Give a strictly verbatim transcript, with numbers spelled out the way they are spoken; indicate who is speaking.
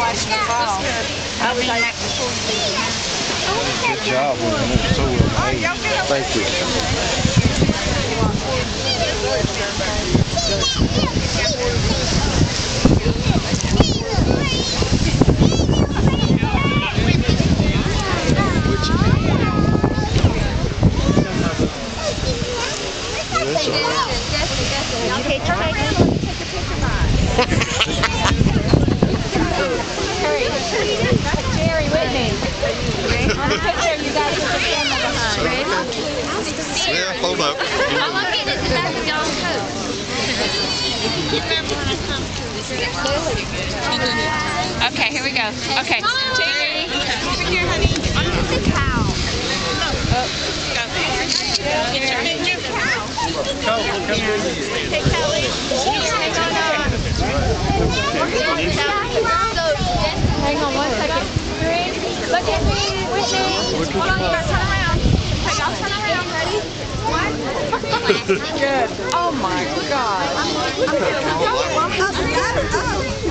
Speaker 1: watching the ball. I was like,
Speaker 2: good job, woman. So well made. Thank you.
Speaker 3: Okay, turn around. Take a picture, Mom. Jerry, with me. On the picture, you guys put the camera behind. Ready?
Speaker 2: Yeah, hold up.
Speaker 3: I'm looking at the back of y'all's coat. Okay, here we go. Okay. Jerry. Over here, honey. On the cow. Oh. Hey, Kelly. Hang on one second. Three. Look at me. With me. Hold on, you gotta turn around. Okay, y'all turn around. Ready? One. Good. Oh my God.